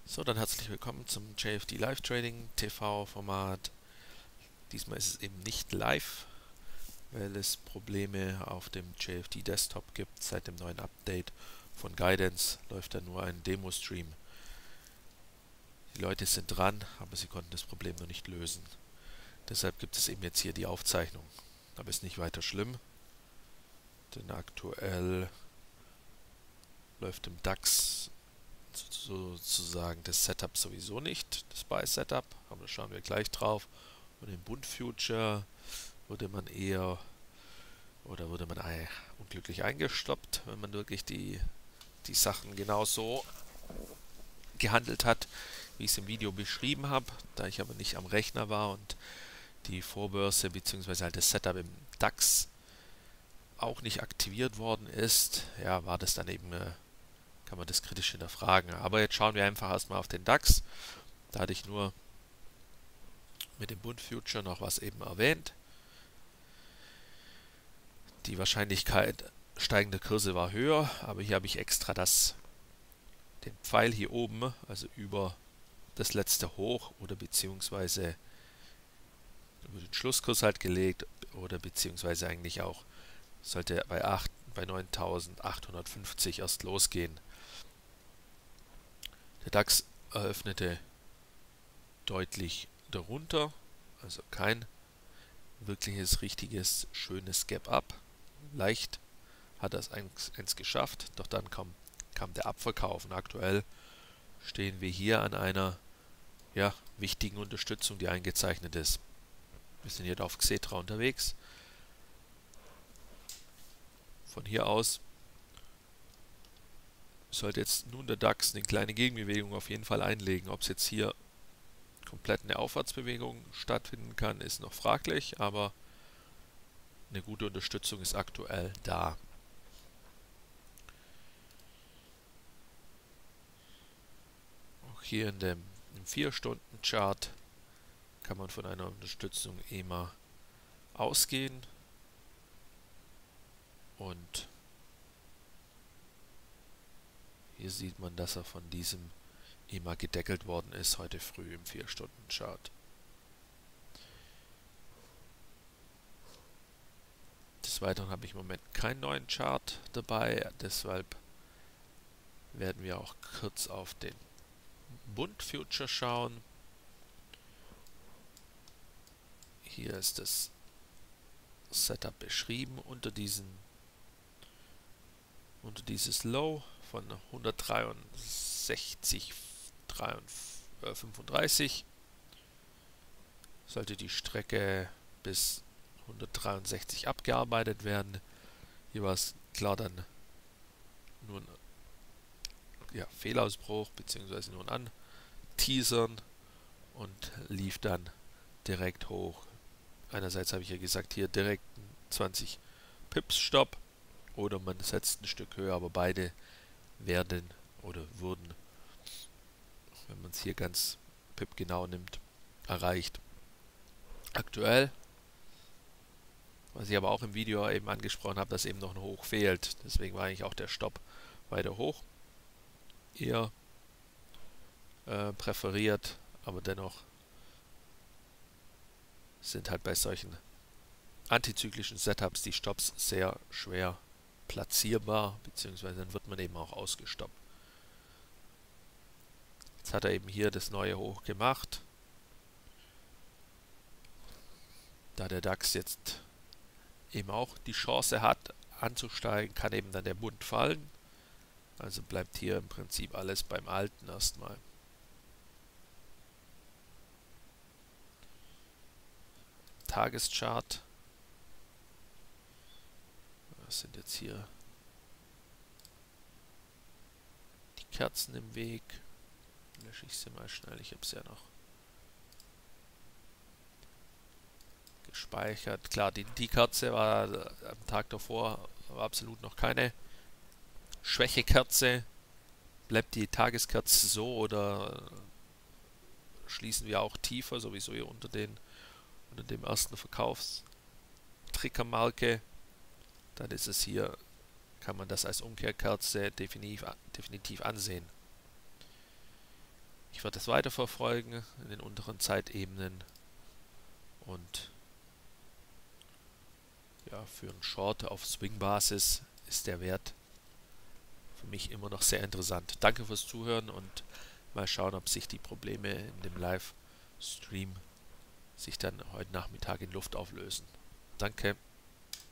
So, dann herzlich willkommen zum JFD Live Trading TV Format. Diesmal ist es eben nicht live, weil es Probleme auf dem JFD Desktop gibt. Seit dem neuen Update von Guidance läuft da nur ein Demo-Stream. Die Leute sind dran, aber sie konnten das Problem noch nicht lösen. Deshalb gibt es eben jetzt hier die Aufzeichnung. Aber ist nicht weiter schlimm, denn aktuell läuft im DAX sozusagen das Setup sowieso nicht, das Buy-Setup, aber da schauen wir gleich drauf. Und im Bund Future würde man unglücklich eingestoppt, wenn man wirklich die Sachen genauso gehandelt hat, wie ich es im Video beschrieben habe. Da ich aber nicht am Rechner war und die Vorbörse bzw. halt das Setup im DAX auch nicht aktiviert worden ist, ja, war das dann eben kann man das kritisch hinterfragen. Aber jetzt schauen wir einfach erstmal auf den DAX. Da hatte ich nur mit dem Bund Future noch was eben erwähnt. Die Wahrscheinlichkeit steigender Kurse war höher, aber hier habe ich extra den Pfeil hier oben, also über das letzte Hoch oder beziehungsweise über den Schlusskurs halt gelegt oder beziehungsweise eigentlich auch sollte bei 9.850 erst losgehen. Der DAX eröffnete deutlich darunter, also kein wirkliches, richtiges, schönes Gap-Up. Leicht hat er es eins geschafft, doch dann kam der Abverkauf und aktuell stehen wir hier an einer wichtigen Unterstützung, die eingezeichnet ist. Wir sind hier auf Xetra unterwegs. Von hier aus sollte jetzt nun der DAX eine kleine Gegenbewegung auf jeden Fall einlegen. Ob es jetzt hier komplett eine Aufwärtsbewegung stattfinden kann, ist noch fraglich, aber eine gute Unterstützung ist aktuell da. Auch hier im 4-Stunden-Chart kann man von einer Unterstützung EMA ausgehen und hier sieht man, dass er von diesem EMA gedeckelt worden ist heute früh im 4-Stunden-Chart. Des Weiteren habe ich im Moment keinen neuen Chart dabei, deshalb werden wir auch kurz auf den Bund Future schauen. Hier ist das Setup beschrieben unter dieses Low von 163,35 sollte die Strecke bis 163 abgearbeitet werden. Hier war es klar dann nur ein Fehlausbruch bzw. nur ein Anteasern und lief dann direkt hoch. Einerseits habe ich ja gesagt, hier direkt ein 20 Pips Stopp oder man setzt ein Stück höher, aber beide wurden, wenn man es hier ganz Pip genau nimmt, erreicht. Aktuell, was ich aber auch im Video eben angesprochen habe, dass eben noch ein Hoch fehlt. Deswegen war eigentlich auch der Stopp weiter hoch eher präferiert, aber dennoch sind halt bei solchen antizyklischen Setups die Stops sehr schwer platzierbar, beziehungsweise dann wird man eben auch ausgestoppt. Jetzt hat er eben hier das neue Hoch gemacht. Da der DAX jetzt eben auch die Chance hat anzusteigen, kann eben dann der Bund fallen. Also bleibt hier im Prinzip alles beim Alten erstmal. Tageschart. Was sind jetzt hier die Kerzen im Weg? Lösche ich sie mal schnell, ich habe es ja noch gespeichert. Klar, die Kerze war am Tag davor war absolut noch keine Schwächekerze. Bleibt die Tageskerze so oder schließen wir auch tiefer, sowieso hier unter dem ersten Verkaufstriggermarke, dann ist es hier, kann man das als Umkehrkerze definitiv ansehen. Ich werde das weiterverfolgen in den unteren Zeitebenen und ja, für einen Short auf Swing-Basis ist der Wert für mich immer noch sehr interessant. Danke fürs Zuhören und mal schauen, ob sich die Probleme in dem Livestream sich dann heute Nachmittag in Luft auflösen. Danke.